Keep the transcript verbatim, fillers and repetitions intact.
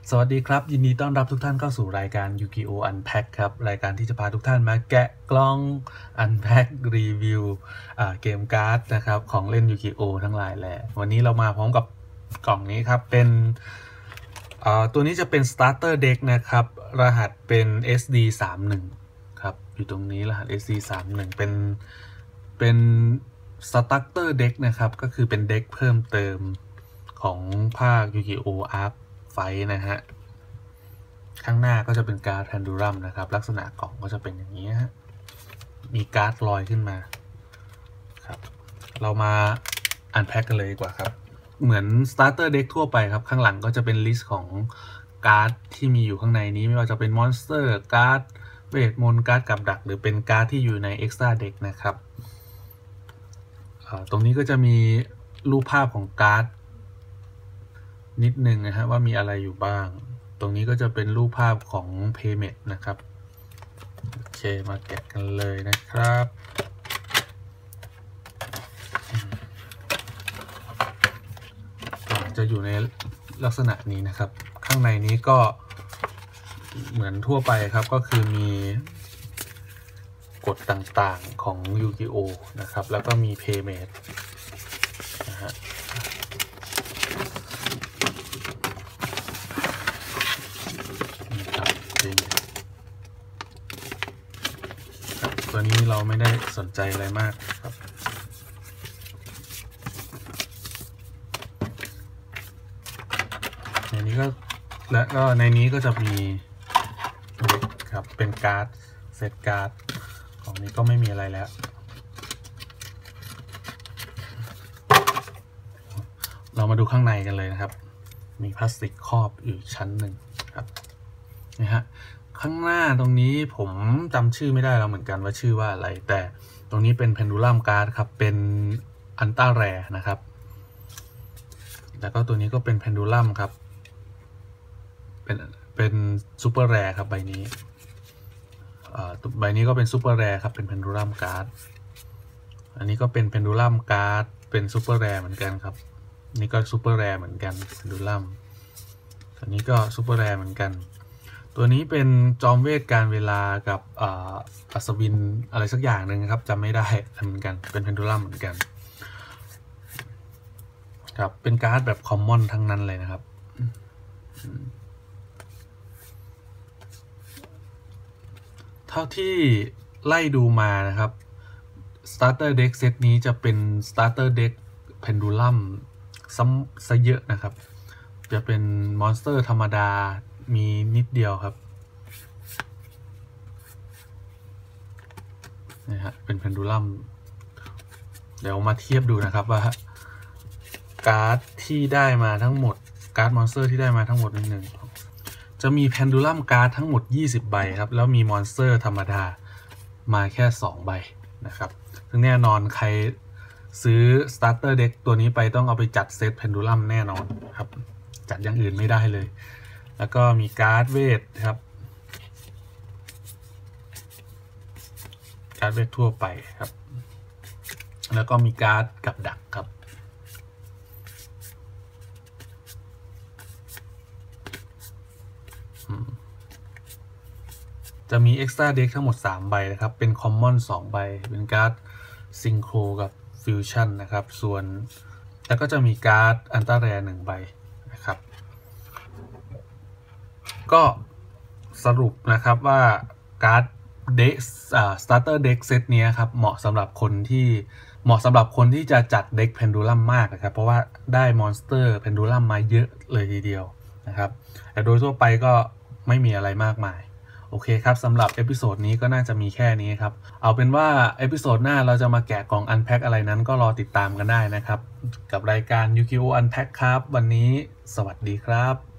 สวัสดีครับยินดีต้อนรับทุกท่านเข้าสู่รายการ Yu-Gi-Oh! Unpack ครับรายการที่จะพาทุกท่านมาแกะกล่อง Unpack รีวิวเกมการ์ดนะครับของเล่น Yu-Gi-Oh! ทั้งหลายแหละวันนี้เรามาพร้อมกับกล่องนี้ครับเป็นตัวนี้จะเป็น Starter Deck นะครับรหัสเป็น เอส ดี สามสิบเอ็ด ครับอยู่ตรงนี้รหัส เอส ดี สามสิบเอ็ด เป็นเป็น Starter Deck นะครับก็คือเป็นเด็กเพิ่มเติมของภาค Yu-Gi-Oh! Arcไฟนะฮะข้างหน้าก็จะเป็นการ์ดแพนดูรัมนะครับลักษณะกล่องก็จะเป็นอย่างนี้ฮะมีการ์ดลอยขึ้นมาครับเรามาอันแพ็กกันเลยดีกว่าครับเหมือน Starter Deck ทั่วไปครับข้างหลังก็จะเป็นลิสต์ของการ์ดที่มีอยู่ข้างในนี้ไม่ว่าจะเป็นมอนสเตอร์การ์ดเวทมนต์การ์ดกับดักหรือเป็นการ์ดที่อยู่ใน Extra Deck นะครับตรงนี้ก็จะมีรูปภาพของการ์ดนิดนึงนะฮะว่ามีอะไรอยู่บ้างตรงนี้ก็จะเป็นรูปภาพของ Payment นะครับโอเคมาแกะกันเลยนะครับจะอยู่ในลักษณะนี้นะครับข้างในนี้ก็เหมือนทั่วไปครับก็คือมีกฎต่างๆของ Yu-Gi-Oh! นะครับแล้วก็มี Payment นะฮะตัวนี้เราไม่ได้สนใจอะไรมากครับในนี้ก็และก็ในนี้ก็จะมีครับเป็นการ์ดเซตการ์ดของนี้ก็ไม่มีอะไรแล้วเรามาดูข้างในกันเลยนะครับมีพลาสติกครอบอยู่ชั้นหนึ่งครับนี่ฮะข้างหน้าตรงนี้ผมจำชื่อไม่ได้แล้วเหมือนกันว่าชื่อว่าอะไรแต่ตรงนี้เป็นเพนดูลัมการ์ดครับเป็นอันต้าแรร์นะครับแล้วก็ตัวนี้ก็เป็นเพนดูลัมครับเป็นเป็นซูเปอร์แรร์ครับใบนี้ใบนี้ก็เป็นซูเปอร์แรร์ครับเป็นเพนดูลัมการ์ดอันนี้ก็เป็นเพนดูลัมการ์ดเป็นซูเปอร์แรร์เหมือนกันครับนี่ก็ซูเปอร์แรร์เหมือนกันเพนดูลัมตัวนี้ก็ซูเปอร์แรร์เหมือนกันตัวนี้เป็นจอมเวทการเวลากับอัศวินอะไรสักอย่างหนึ่งครับจำไม่ได้เหมือนกันเป็นเพนดูลัมเหมือนกันครับเป็นการ์ดแบบคอมมอนทั้งนั้นเลยนะครับเท่าที่ไล่ดูมานะครับ Starter Deck เซตนี้จะเป็น Starter Deck Pendulum ซ้ำซะเยอะนะครับจะเป็นมอนสเตอร์ธรรมดามีนิดเดียวครับนี่ฮะเป็น Pendulum เดี๋ยวมาเทียบดูนะครับว่าการ์ดที่ได้มาทั้งหมดการ์ดมอนสเตอร์ที่ได้มาทั้งหมดนิดหนึ่งจะมี Pendulum การ์ดทั้งหมดยี่สิบใบครับแล้วมีมอนสเตอร์ธรรมดามาแค่สองใบนะครับซึ่งแน่นอนใครซื้อ Starter Deck ตัวนี้ไปต้องเอาไปจัดเซต Pendulum แน่นอนครับจัดอย่างอื่นไม่ได้เลยแล้วก็มีการ์ดเวทครับการ์ดเวททั่วไปครับแล้วก็มีการ์ดกับดักครับจะมี Extra Deck ทั้งหมดสามใบนะครับเป็น Common สองใบเป็นการ์ด Synchro กับ Fusion นะครับส่วนแล้วก็จะมีการ์ด Ultra Rare หนึ่งใบนะครับก็สรุปนะครับว่าการ์ดเด็กอ่า Starter Deck เซตนี้ครับเหมาะสำหรับคนที่เหมาะสำหรับคนที่จะจัดเด็กเพนดูลัมมากนะครับเพราะว่าได้มอนสเตอร์เพนดูลัมมาเยอะเลยทีเดียวนะครับแต่โดยทั่วไปก็ไม่มีอะไรมากมายโอเคครับสำหรับเอพิโซดนี้ก็น่าจะมีแค่นี้ครับเอาเป็นว่าเอพิโซดหน้าเราจะมาแกะกล่อง Unpack อะไรนั้นก็รอติดตามกันได้นะครับกับรายการ Yu-Gi-Oh! Unpack ครับวันนี้สวัสดีครับ